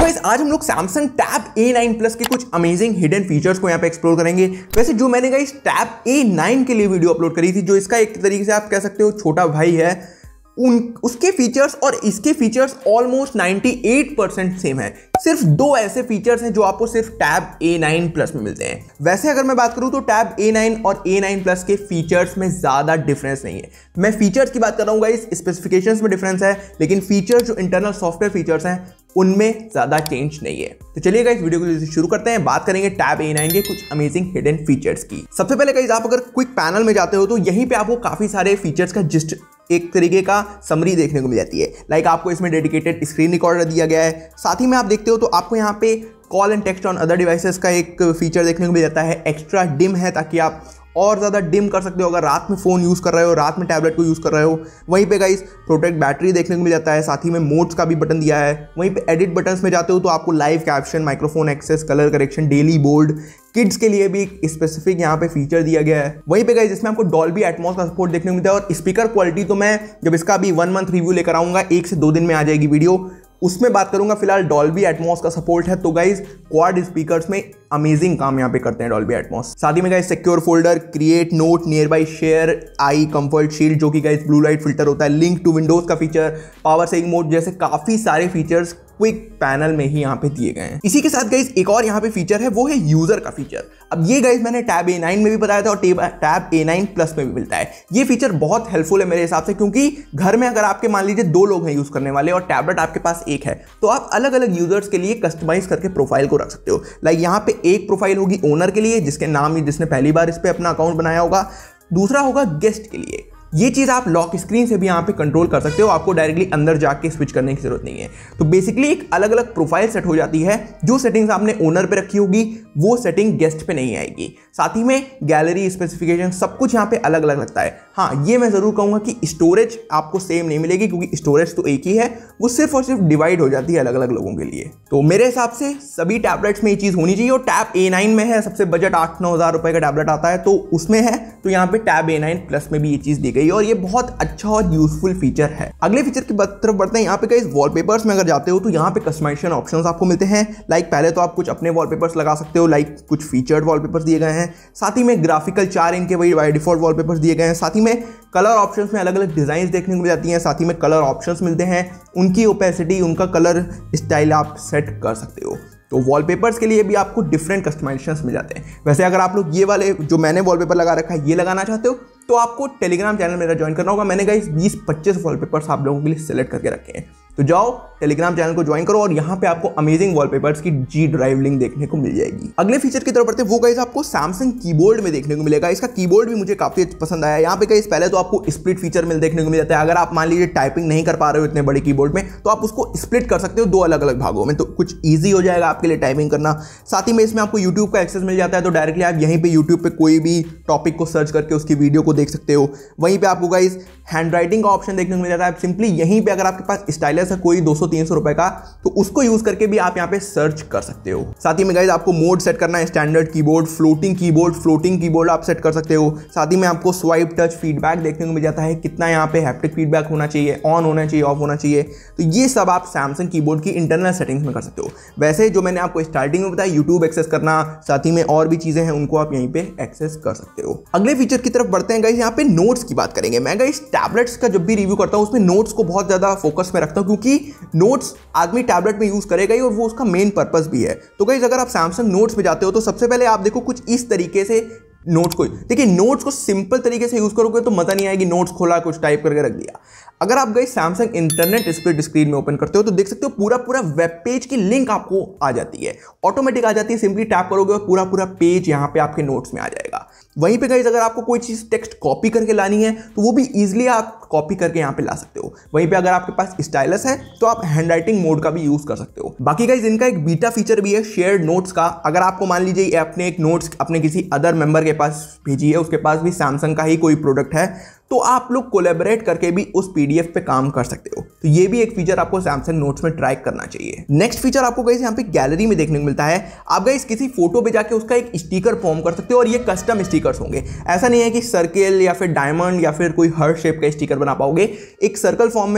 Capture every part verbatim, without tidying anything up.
Guys आज हम लोग Samsung tab A nine plus के कुछ अमेजिंग हिडन फीचर्स को यहाँ पे एक्सप्लोर करेंगे। वैसे जो मैंने गाइस टैब ए नाइन के लिए वीडियो अपलोड करी थी, जो इसका एक तरीके से आप कह सकते हो छोटा भाई है, उन उसके फीचर्स और इसके फीचर्स ऑलमोस्ट अट्ठानवे परसेंट सेम है। सिर्फ दो ऐसे फीचर्स हैं जो आपको सिर्फ टैब ए नाइन प्लस में मिलते हैं। वैसे अगर मैं बात करूं तो टैब ए नाइन और ए नाइन प्लस के फीचर्स में ज्यादा डिफरेंस नहीं है। मैं फीचर्स की बात कर रहा हूं गाइस, स्पेसिफिकेशंस में डिफरेंस है, लेकिन फीचर्स जो इंटरनल सॉफ्टवेयर फीचर्स हैं उनमें ज्यादा चेंज नहीं है। तो चलिए गाइस वीडियो को शुरू करते हैं, बात करेंगे टैब ए नाइन के कुछ अमेजिंग हिडन फीचर्स की। सबसे पहले गाइस आप अगर क्विक पैनल में जाते हो तो यहीं पे आपको काफी सारे फीचर्स का जिस्ट एक तरीके का समरी देखने को मिल जाती है। लाइक आपको इसमें डेडिकेटेड स्क्रीन रिकॉर्डर दिया गया है। साथ ही में आप देखते हो तो आपको यहाँ पे call and text on other devices का एक फीचर देखने को मिल जाता है। एक्स्ट्रा डिम है ताकि आप और ज़्यादा डिम कर सकते हो अगर रात में फ़ोन यूज़ कर रहे हो, रात में टैबलेट को यूज़ कर रहे हो। वहीं पे गाइस प्रोटेक्ट बैटरी देखने को मिल जाता है। साथ ही में मोड्स का भी बटन दिया है। वहीं पे एडिट बटन्स में जाते हो तो आपको live caption, microphone access, colour correction, daily bold, kids के लिए भी एक स्पेसिफिक यहाँ पे फीचर दिया गया है। वहीं पे गाइस इसमें आपको डॉल्बी एटमॉस का सपोर्ट देखने को मिलता है। और स्पीकर क्वालिटी तो मैं जब इसका अभी वन मंथ रिव्यू लेकर आऊँगा, एक से दो दिन में आ जाएगी वीडियो, उसमें बात करूंगा। फिलहाल डॉल्बी एटमॉस का सपोर्ट है। तो गाइस क्वाड स्पीकर्स में अमेजिंग काम यहाँ पे करते हैं डॉल्बी एटमॉस। साथ ही में guys secure folder, create note, nearby share, eye comfort shield जो कि गाइस ब्लू लाइट फिल्टर होता है, लिंक टू विंडोज का फीचर, पावर सेविंग मोड जैसे काफी सारे फीचर्स क्विक पैनल में ही यहाँ पे दिए गए हैं। इसी के साथ गाइस एक और यहाँ पे फीचर है, वो है यूजर का फीचर। अब ये गाइस मैंने टैब ए नाइन में भी बताया था और टैब ए नाइन प्लस में भी मिलता है। ये फीचर बहुत हेल्पफुल है मेरे हिसाब से, क्योंकि घर में अगर आपके मान लीजिए दो लोग हैं यूज करने वाले और टैबलेट आपके पास एक है, तो आप अलग अलग यूजर्स के लिए कस्टमाइज करके प्रोफाइल को रख सकते हो। लाइक यहाँ पे एक प्रोफाइल होगी ओनर के लिए, जिसके नाम जिसने पहली बार इस पे अपना अकाउंट बनाया होगा। दूसरा होगा गेस्ट के लिए। ये चीज़ आप लॉक स्क्रीन से भी यहाँ पे कंट्रोल कर सकते हो, आपको डायरेक्टली अंदर जाके स्विच करने की जरूरत नहीं है। तो बेसिकली एक अलग अलग प्रोफाइल सेट हो जाती है। जो सेटिंग्स आपने ओनर पे रखी होगी वो सेटिंग गेस्ट पे नहीं आएगी। साथ ही में गैलरी, स्पेसिफिकेशन सब कुछ यहाँ पे अलग अलग लगता है। हाँ, ये मैं जरूर कहूँगा कि स्टोरेज आपको सेम नहीं मिलेगी, क्योंकि स्टोरेज तो एक ही है, वो सिर्फ और सिर्फ डिवाइड हो जाती है अलग अलग लोगों के लिए। तो मेरे हिसाब से सभी टैबलेट्स में ये चीज़ होनी चाहिए। और टैब ए नाइन में है, सबसे बजट आठ नौ हज़ार रुपये का टैबलेट आता है तो उसमें है, तो यहाँ पे टैब ए नाइन प्लस में भी ये चीज़ दी गई और ये बहुत अच्छा और यूजफुल फीचर है। अगले फीचर की तरफ बढ़ते हैं। यहाँ पे कई वॉलपेपर्स में अगर जाते हो तो यहाँ पे कस्टमाइजेशन ऑप्शंस आपको मिलते हैं। लाइक पहले तो आप कुछ अपने वॉलपेपर्स लगा सकते हो, लाइक कुछ फीचर्ड वॉलपेपर्स दिए गए हैं। साथ ही में ग्राफिकल चार इंच के वही बाय डिफॉल्ट वॉलपेपर्स दिए गए हैं। साथ ही में कलर ऑप्शंस में अलग अलग डिजाइन देखने को मिल जाती हैं। साथ ही में कलर ऑप्शंस मिलते हैं, उनकी ओपेसिटी, उनका कलर स्टाइल आप सेट कर सकते हो। तो वॉलपेपर्स के लिए भी आपको डिफरेंट कस्टमाइजेशंस मिल जाते हैं। वैसे अगर आप लोग ये वाले जो मैंने वॉलपेपर लगा रखा है ये लगाना चाहते हो तो आपको टेलीग्राम चैनल मेरा ज्वाइन करना होगा। मैंने गाइस बीस पच्चीस वॉलपेपर्स आप लोगों के लिए सेलेक्ट करके रखे हैं, तो जाओ टेलीग्राम चैनल को ज्वाइन करो और यहाँ पे आपको अमेजिंग वॉलपेपर्स की जी ड्राइव लिंक देखने को मिल जाएगी। अगले फीचर की तरफ बढ़ते हैं, वो गाइस आपको सैमसंग कीबोर्ड में देखने को मिलेगा। इसका कीबोर्ड भी मुझे काफी पसंद आया। यहाँ पे गाइस पहले तो आपको स्प्लिट फीचर मिल देखने को मिल जाता है। अगर आप मान लीजिए टाइपिंग नहीं कर पा रहे हो इतने बड़े कीबोर्ड में, तो आप उसको स्प्लिट कर सकते हो दो अलग अलग भागों में, तो कुछ ईजी हो जाएगा आपके लिए टाइपिंग करना। साथ ही में इसमें आपको यूट्यूब का एक्सेस मिल जाता है, तो डायरेक्टली आप यहीं पर यूट्यूब पर कोई भी टॉपिक को सर्च करके उसकी वीडियो को देख सकते हो। वहीं पे आपको गाइस हैंड राइटिंग का ऑप्शन देखने को मिल जाता है। सिंपली यहीं पे अगर आपके पास स्टाइलस है कोई दो सौ तीन सौ रुपए का, तो उसको यूज करके भी आप यहाँ पे सर्च कर सकते हो। साथ ही में गाइस आपको मोड सेट करना है, standard keyboard, floating keyboard, floating keyboard आप सेट कर सकते हो। साथ ही में आपको स्वाइप टच फीडबैक देखने को मिल जाता है, कितना यहाँ पे हैप्टिक फीडबैक होना चाहिए, ऑन होना चाहिए, ऑफ होना चाहिए। तो ये सब आप सैमसंग कीबोर्ड की इंटरनल सेटिंग्स में कर सकते हो। वैसे जो मैंने आपको स्टार्टिंग में बताया यूट्यूब एक्सेस करना, साथ ही में और भी चीजें हैं, उनको आप यहीं पे एक्सेस कर सकते हो। अगले फीचर की तरफ बढ़ते हैं गाइस, यहाँ पे नोट्स की बात करेंगे। मैं गाइस टैबलेट्स का जब भी रिव्यू करता हूँ उसमें नोट्स को बहुत ज्यादा फोकस में रखता हूँ, क्योंकि नोट्स आदमी टैबलेट में यूज करेगा ही और वो उसका मेन पर्पस भी है। तो गाइस अगर आप सैमसंग नोट्स में जाते हो तो सबसे पहले आप देखो कुछ इस तरीके से नोट्स को, देखिए नोट्स को सिंपल तरीके से यूज करोगे तो मजा नहीं आएगी। नोट्स खोला, कुछ टाइप करके रख दिया। अगर आप गए सैमसंग इंटरनेट स्प्लिट स्क्रीन में ओपन करते हो तो देख सकते हो पूरा पूरा वेब पेज की लिंक आपको आ जाती है, ऑटोमेटिक आ जाती है। सिंपली टैप करोगे और पूरा पूरा पेज यहाँ पे आपके नोट्स में आ जाएगा। वहीं पे गाइस अगर आपको कोई चीज टेक्स्ट कॉपी करके लानी है तो वो भी इजीली आप कॉपी करके यहाँ पे ला सकते हो। वहीं पे अगर आपके पास स्टाइलस है तो आप हैंड राइटिंग मोड का भी यूज कर सकते हो। बाकी गाइस इनका एक बीटा फीचर भी है शेयर्ड नोट्स का। अगर आपको मान लीजिए अपने एक नोट्स अपने किसी अदर मेंबर के पास भेजी है, उसके पास भी सैमसंग का ही कोई प्रोडक्ट है, तो आप लोग कोलैबोरेट करके भी उस पीडीएफ पे काम कर सकते हो। तो ये भी एक फीचर आपको सैमसंग नोट्स में ट्राई करना चाहिए। नेक्स्ट फीचर आपको गाइस यहाँ पे गैलरी में देखने को मिलता है। आप गाइस किसी फोटो पे जाके उसका एक स्टिकर फॉर्म कर सकते हो और ये कस्टम स्टिकर्स होंगे। ऐसा नहीं है कि सर्किल या फिर डायमंड या फिर कोई हर्ट शेप का स्टिकर बना पाओगे। एक सर्कल फॉर्म में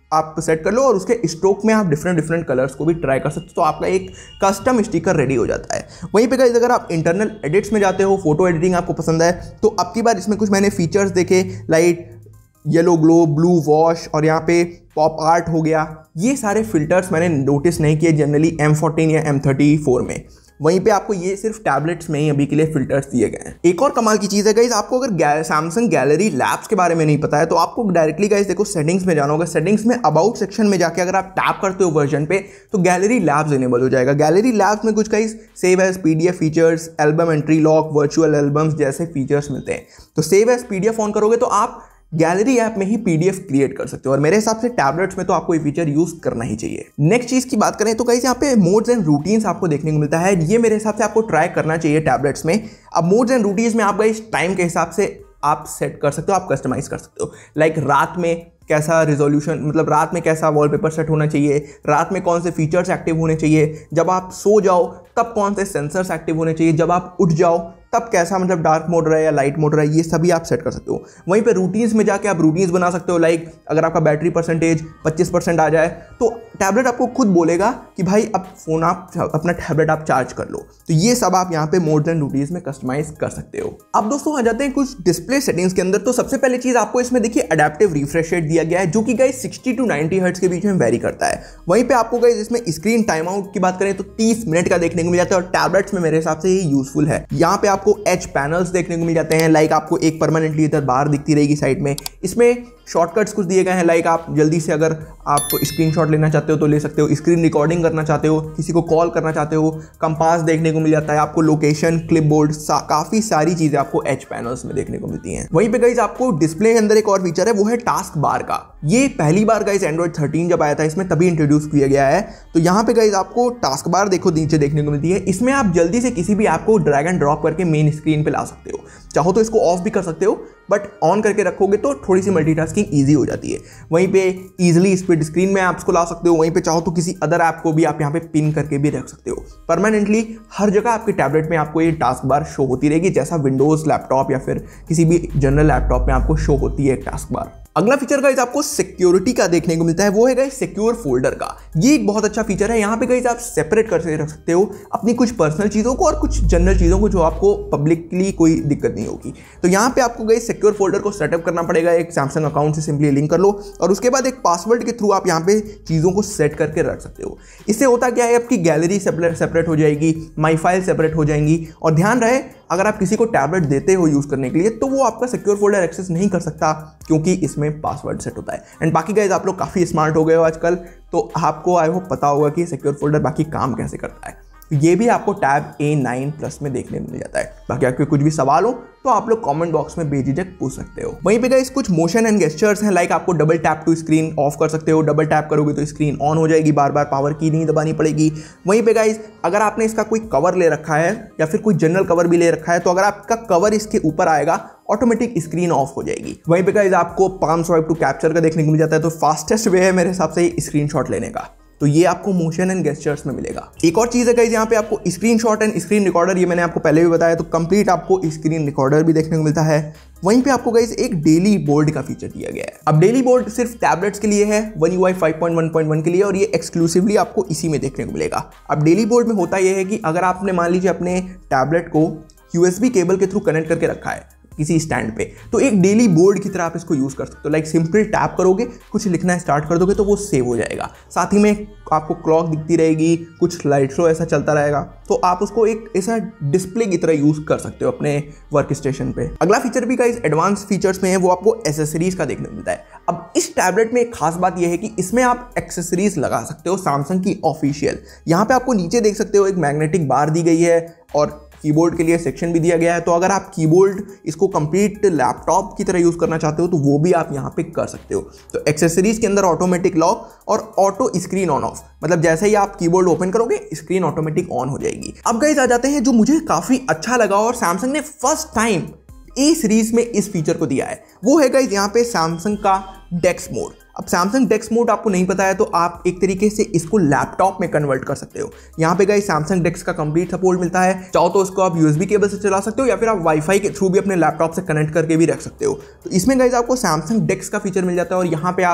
आप सेट कर लो और उसके स्ट्रोक में आप डिफरेंट डिफरेंट कलर्स को भी ट्राई कर सकते हो, तो आपका एक कस्टम स्टिकर रेडी हो जाता है। वहीं पे गाइस अगर आप इंटरनल एडिट्स में जाते हो, फोटो एडिटिंग आपको पसंद है, तो अब की बार इसमें कुछ मैंने फीचर्स देखे, light, yellow glow, blue wash और यहाँ पे पॉप आर्ट हो गया। ये सारे फिल्टर्स मैंने नोटिस नहीं किए जनरली एम फोर्टीन या एम थर्टी फोर में। वहीं पे आपको ये सिर्फ टैबलेट्स में ही अभी के लिए फिल्टर्स दिए गए हैं। एक और कमाल की चीज़ है गाइस, आपको अगर सैमसंग गैलरी लैब्स के बारे में नहीं पता है तो आपको डायरेक्टली गाइस देखो सेटिंग्स में जाना होगा। सेटिंग्स में अबाउट सेक्शन में जाके अगर आप टैप करते हो वर्जन पे तो गैलरी लैब्स इनेबल हो जाएगा। गैलरी लैब्स में कुछ guys save as PDF features, album entry lock, virtual albums जैसे फीचर्स मिलते हैं। तो सेव एज पीडीएफ ऑन करोगे तो आप गैलरी ऐप में ही पीडीएफ क्रिएट कर सकते हो और मेरे हिसाब से टैबलेट्स में तो आपको ये फीचर यूज करना ही चाहिए। नेक्स्ट चीज की बात करें तो गाइस यहाँ पे मोड्स एंड रूटीन्स आपको देखने को मिलता है। ये मेरे हिसाब से आपको ट्राई करना चाहिए टैबलेट्स में। अब मोड्स एंड रूटीन्स में आप गाइस टाइम के हिसाब से आप सेट कर सकते हो, आप कस्टमाइज कर सकते हो। लाइक रात में कैसा रिजोल्यूशन, मतलब रात में कैसा वॉलपेपर सेट होना चाहिए, रात में कौन से फीचर्स एक्टिव होने चाहिए, जब आप सो जाओ तब कौन से सेंसर्स एक्टिव होने चाहिए, जब आप उठ जाओ तब कैसा मतलब डार्क मोड रहा है या लाइट मोड रहा है, ये सभी आप सेट कर सकते हो। वहीं पे रूटीन्स में जाके आप रूटीन्स बना सकते हो। लाइक अगर आपका बैटरी परसेंटेज पच्चीस परसेंट आ जाए तो टैबलेट आपको खुद बोलेगा कि भाई अब फोन आप अपना टैबलेट आप चार्ज कर लो। तो ये सब आप यहाँ पे मोड्स एंड रूटीन्स में कस्टमाइज कर सकते हो। अब दोस्तों आ जाते हैं कुछ डिस्प्ले सेटिंग्स के अंदर। तो सबसे पहले चीज आपको इसमें देखिए अडेप्टिव रिफ्रेश रेट दिया गया है जो कि guys sixty to ninety hertz के बीच में वेरी करता है। वहीं पे आपको गाइस इसमें स्क्रीन टाइम आउट की बात करें तो तीस मिनट का देखने को मिल जाता है और टैबलेट्स में मेरे हिसाब से ये यूजफुल है। यहाँ पे आपको एच पैनल्स देखने को मिल जाते हैं। लाइक आपको एक परमानेंटली इधर बाहर दिखती रहेगी साइड में। इसमें शॉर्टकट्स कुछ दिए गए हैं। लाइक आप जल्दी से अगर आप स्क्रीनशॉट लेना चाहते हो तो ले सकते हो, स्क्रीन रिकॉर्डिंग करना चाहते हो, किसी को कॉल करना चाहते हो, कंपास देखने को मिल जाता है आपको, लोकेशन, क्लिपबोर्ड, सा, काफी सारी चीजें आपको एच पैनल्स में देखने को मिलती हैं। वहीं पे गाइस आपको डिस्प्ले के अंदर एक और फीचर है, वो है टास्क बार का। ये पहली बार गाइस एंड्रॉइड थर्टीन जब आया था इसमें तभी इंट्रोड्यूस किया गया है। तो यहाँ पे गाइस आपको टास्क बार देखो नीचे देखने को मिलती है। इसमें आप जल्दी से किसी भी ऐप को ड्रैग एंड ड्रॉप करके मेन स्क्रीन पे ला सकते हो। चाहो तो इसको ऑफ भी कर सकते हो, बट ऑन करके रखोगे तो थोड़ी सी मल्टीटास्किंग इजी हो जाती है। वहीं पे इजीली स्प्लिट स्क्रीन में ऐप्स को ला सकते हो। वहीं पे चाहो तो किसी अदर ऐप को भी आप यहाँ पे पिन करके भी रख सकते हो। परमानेंटली हर जगह आपके टैबलेट में आपको ये टास्क बार शो होती रहेगी, जैसा विंडोज लैपटॉप या फिर किसी भी जनरल लैपटॉप में आपको शो होती है टास्क बार। अगला फीचर गाइस आपको सिक्योरिटी का देखने को मिलता है, वो है गाइस सिक्योर फोल्डर का। ये एक बहुत अच्छा फीचर है। यहाँ पे गाइस आप सेपरेट करके रख सकते हो अपनी कुछ पर्सनल चीज़ों को और कुछ जनरल चीज़ों को जो आपको पब्लिकली कोई दिक्कत नहीं होगी। तो यहाँ पे आपको गाइस सिक्योर फोल्डर को सेटअप करना पड़ेगा। एक सैमसंग अकाउंट से सिंपली लिंक कर लो और उसके बाद एक पासवर्ड के थ्रू आप यहाँ पे चीज़ों को सेट करके रख सकते हो। इससे होता क्या है, आपकी गैलरी सेपरेट हो जाएगी, माई फाइल सेपरेट हो जाएंगी। और ध्यान रहे अगर आप किसी को टैबलेट देते हो यूज़ करने के लिए तो वो आपका सिक्योर फोल्डर एक्सेस नहीं कर सकता क्योंकि इसमें पासवर्ड सेट होता है। एंड बाकी गाइस आप लोग काफ़ी स्मार्ट हो गए हो आजकल, तो आपको आई होप पता होगा कि सिक्योर फोल्डर बाकी काम कैसे करता है। ये भी आपको टैब ए नाइन प्लस में देखने को मिल जाता है। बाकी आपके कुछ भी सवाल हो तो आप लोग कमेंट बॉक्स में बेझिझक पूछ सकते हो। वहीं पे गाइस कुछ मोशन एंड गेस्चर्स हैं। लाइक आपको double tap to screen off कर सकते हो, डबल टैप करोगे तो स्क्रीन ऑन हो जाएगी, बार बार पावर की नहीं दबानी पड़ेगी। वहीं पे गाइस अगर आपने इसका कोई कवर ले रखा है या फिर कोई जनरल कवर भी ले रखा है तो अगर आपका कवर इसके ऊपर आएगा ऑटोमेटिक स्क्रीन ऑफ हो जाएगी। वहीं पे गाइस आपको पाम स्वाइप टू कैप्चर का देखने को मिल जाता है। तो फास्टेस्ट वे है मेरे हिसाब से स्क्रीनशॉट लेने का, तो ये आपको मोशन एंड गेस्चर्स में मिलेगा। एक और चीज़ है गाइस यहाँ पे आपको स्क्रीनशॉट एंड स्क्रीन रिकॉर्डर, ये मैंने आपको पहले भी बताया, तो कंप्लीट आपको स्क्रीन रिकॉर्डर भी देखने को मिलता है। वहीं पे आपको गाइस एक डेली बोर्ड का फीचर दिया गया है। अब डेली बोर्ड सिर्फ टैबलेट्स के लिए है, one U I five point one point one के लिए, और ये एक्सक्लूसिवली आपको इसी में देखने को मिलेगा। अब डेली बोर्ड में होता यह है कि अगर आपने मान लीजिए अपने टैबलेट को यूएसबी केबल के थ्रू कनेक्ट करके रखा है किसी स्टैंड पे, तो एक डेली बोर्ड की तरह आप इसको यूज़ कर सकते हो। लाइक सिंपल टैप करोगे, कुछ लिखना स्टार्ट कर दोगे तो वो सेव हो जाएगा। साथ ही में आपको क्लॉक दिखती रहेगी, कुछ लाइट शो ऐसा चलता रहेगा, तो आप उसको एक ऐसा डिस्प्ले की तरह यूज़ कर सकते हो अपने वर्क स्टेशन पे। अगला फीचर भी गाइस एडवांस फीचर्स में है, वो आपको एसेसरीज का देखने को मिलता है। अब इस टैबलेट में एक खास बात यह है कि इसमें आप एक्सेसरीज लगा सकते हो सैमसंग की ऑफिशियल। यहाँ पे आपको नीचे देख सकते हो एक मैग्नेटिक बार दी गई है और कीबोर्ड के लिए सेक्शन भी दिया गया है। तो अगर आप कीबोर्ड इसको कंप्लीट लैपटॉप की तरह यूज़ करना चाहते हो तो वो भी आप यहाँ पे कर सकते हो। तो एक्सेसरीज के अंदर ऑटोमेटिक लॉक और ऑटो स्क्रीन ऑन ऑफ, मतलब जैसे ही आप कीबोर्ड ओपन करोगे स्क्रीन ऑटोमेटिक ऑन हो जाएगी। अब गाइस आ जाते हैं जो मुझे काफ़ी अच्छा लगा और सैमसंग ने फर्स्ट टाइम ए सीरीज में इस फीचर को दिया है, वो है गाइस यहाँ पे सैमसंग का डेस्क मोड। अब सैमसंग डेस्क मोड आपको नहीं पता है तो आप एक तरीके से इसको लैपटॉप में कन्वर्ट कर सकते हो। यहाँ पे गाइस सैमसंग डेस्क का कंप्लीट सपोर्ट मिलता है। चाहो तो उसको आप यूएसबी केबल से चला सकते हो या फिर आप वाईफाई के थ्रू भी अपने लैपटॉप से कनेक्ट करके भी रख सकते हो। तो इसमें गाइस आपको सैमसंग डेस्क का फीचर मिल जाता है और यहाँ पे आप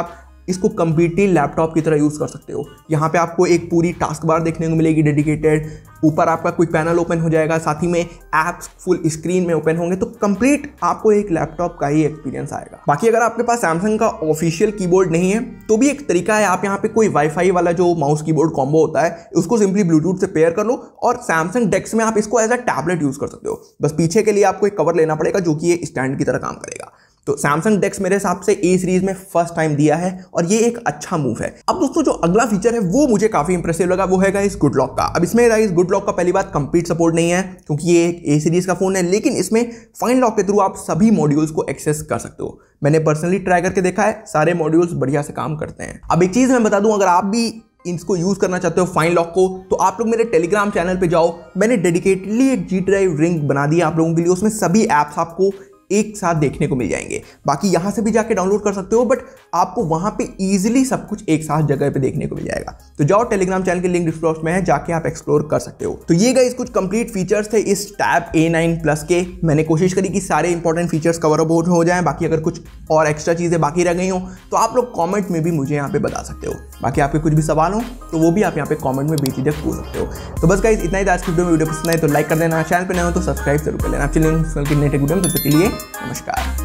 इसको कंप्लीटली लैपटॉप की तरह यूज़ कर सकते हो। यहाँ पे आपको एक पूरी टास्क बार देखने को मिलेगी डेडिकेटेड, ऊपर आपका क्विक पैनल ओपन हो जाएगा, साथ ही में ऐप्स फुल स्क्रीन में ओपन होंगे, तो कंप्लीट आपको एक लैपटॉप का ही एक्सपीरियंस आएगा। बाकी अगर आपके पास सैमसंग का ऑफिशियल कीबोर्ड नहीं है तो भी एक तरीका है, आप यहाँ पे कोई वाईफाई वाला जो माउस कीबोर्ड कॉम्बो होता है उसको सिंपली ब्लूटूथ से पेयर कर लो और सैमसंग डेक्स में आप इसको एज अ टैबलेट यूज कर सकते हो। बस पीछे के लिए आपको एक कवर लेना पड़ेगा जो कि ये स्टैंड की तरह काम करेगा। तो सैमसंग डेक्स मेरे हिसाब से ए सीरीज में फर्स्ट टाइम दिया है और ये एक अच्छा मूव है। अब दोस्तों जो अगला फीचर है वो मुझे काफी इंप्रेसिव लगा, वो है गाइस गुड लॉक का। अब इसमें गाइस गुड लॉक का पहली बात कंप्लीट सपोर्ट नहीं है क्योंकि ये एक ए सीरीज का फोन है, लेकिन इसमें फाइन लॉक के थ्रू आप सभी मॉड्यूल्स को एक्सेस कर सकते हो। मैंने पर्सनली ट्राई करके देखा है, सारे मॉड्यूल्स बढ़िया से काम करते हैं। अब एक चीज मैं बता दूं, अगर आप भी इसको यूज करना चाहते हो फाइन लॉक को, तो आप लोग मेरे टेलीग्राम चैनल पे जाओ, मैंने डेडिकेटली एक जी ड्राइव लिंक बना दिया आप लोगों के लिए, उसमें सभी ऐप्स आपको एक साथ देखने को मिल जाएंगे। बाकी यहां से भी जाके डाउनलोड कर सकते हो, बट आपको वहां पे इजीली सब कुछ एक साथ जगह पे देखने को मिल जाएगा। तो जाओ, टेलीग्राम चैनल की लिंक डिस्क्रिप्शन में है, जाके आप एक्सप्लोर कर सकते हो। तो ये गाइस कुछ कंप्लीट फीचर्स थे इस टैब ए नाइन प्लस के। मैंने कोशिश करी कि सारे इंपॉर्टेंट फीचर्स कवर अप हो जाएं। बाकी अगर कुछ और एक्स्ट्रा चीजें बाकी रह गई हो तो आप लोग कॉमेंट में भी मुझे यहाँ पे बता सकते हो। बाकी आपके कुछ भी सवाल हो तो वो भी आप यहाँ पे कॉमेंट में बेझिझक पूछ सकते हो। तो बस गाइस इतना ही था आज की वीडियो में। वीडियो पसंद आए तो लाइक कर देना, चैनल पर नए हो तो सब्सक्राइब जरूर कर लेना। चलिए नेक्स्ट वीडियो में, तब तक के लिए नमस्कार।